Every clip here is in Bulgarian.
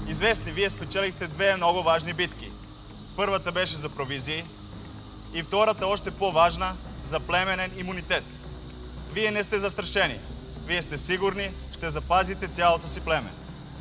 Известни, вие спечелихте две много важни битки. Първата беше за провизии и втората, още по-важна, за племенен имунитет. Вие не сте застрашени. Вие сте сигурни, ще запазите цялото си племе.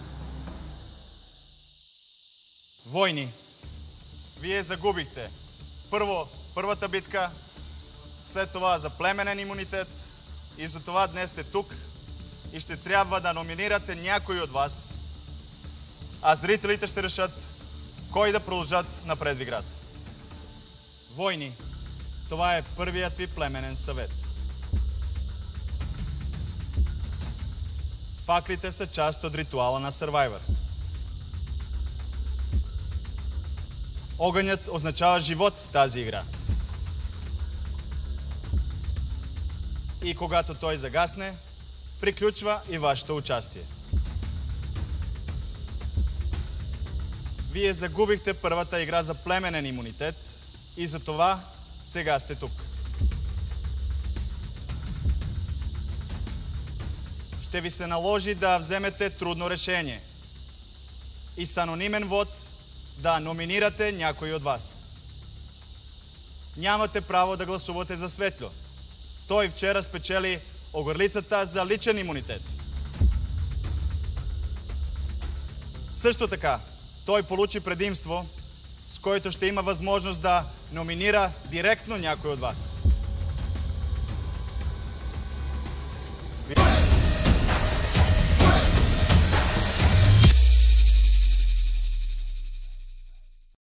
Войни. Вие загубихте. Първо, първата битка, след това за племенен имунитет и за това днес сте тук и ще трябва да номинирате някой от вас, а зрителите ще решат кой да продължат напред в играта. Войни. Това е първият ви племенен съвет. Факлите са част от ритуала на Survivor. Огънят означава живот в тази игра. И когато той загасне, приключва и вашето участие. Вие загубихте първата игра за племенен имунитет и за това сега сте тук. Ще ви се наложи да вземете трудно решение и с анонимен вод да номинирате някой от вас. Нямате право да гласувате за Светло. Той вчера спечели огърлицата за личен имунитет. Също така, той получи предимство, с който ще има възможност да номинира директно някой от вас.